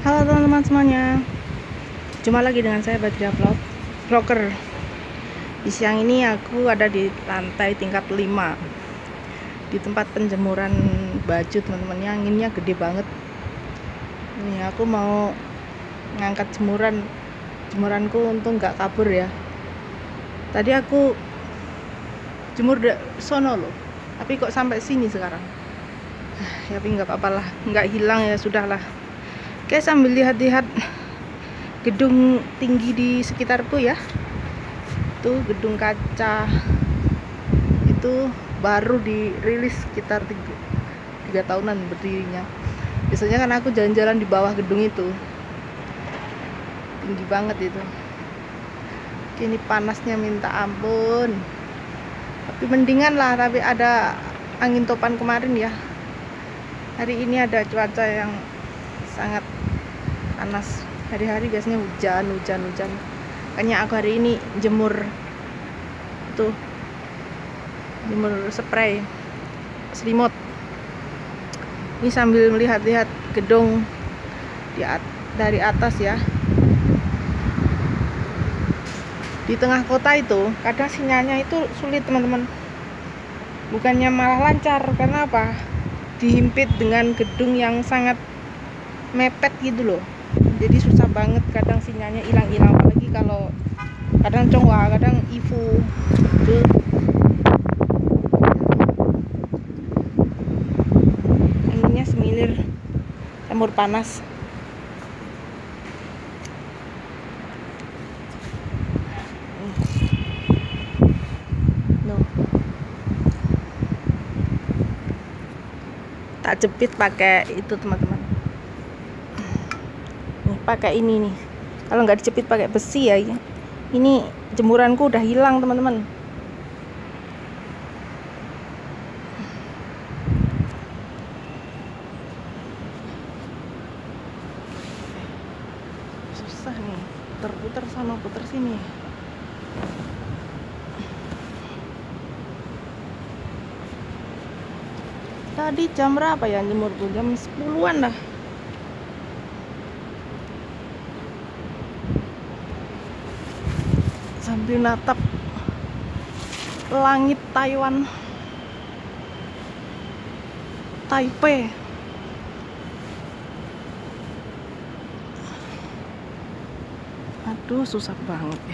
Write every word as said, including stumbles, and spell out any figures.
Halo teman-teman semuanya, jumpa lagi dengan saya Badria Vlog Vlogger. Di siang ini aku ada di lantai tingkat lima di tempat penjemuran baju teman-teman. Yang anginnya gede banget. Ini aku mau ngangkat jemuran jemuranku, untung nggak kabur ya. Tadi aku jemur di sono loh, tapi kok sampai sini sekarang. Ya tapi nggak apa-apa lah, nggak hilang ya sudahlah. Oke, sambil lihat-lihat gedung tinggi di sekitarku ya. Itu gedung kaca itu baru dirilis sekitar tiga, tiga tahunan berdirinya. Biasanya kan aku jalan-jalan di bawah gedung itu, tinggi banget itu. Oke, ini panasnya minta ampun, tapi mendingan lah, tapi ada angin topan kemarin ya. Hari ini ada cuaca yang sangat panas. Hari-hari biasanya hujan, hujan, hujan. Makanya aku hari ini jemur tuh, jemur spray selimut. Ini sambil melihat-lihat gedung di at dari atas ya. Di tengah kota itu kadang sinyalnya itu sulit teman-teman. Bukannya malah lancar, karena apa? Dihimpit dengan gedung yang sangat mepet gitu loh. Jadi susah banget, kadang sinyalnya hilang-hilang, apalagi kalau kadang Chonghua, kadang Ifu itu. Anginnya semilir, campur panas. No. Tak jepit pakai itu teman-teman. Nih pakai ini nih. Kalau nggak dijepit pakai besi ya, ini jemuranku udah hilang teman-teman. Susah nih, puter-puter sana puter sini. Tadi jam berapa ya jemurku? Jam sepuluhan dah. Sambil natap langit Taiwan, Taipei. Aduh, susah banget.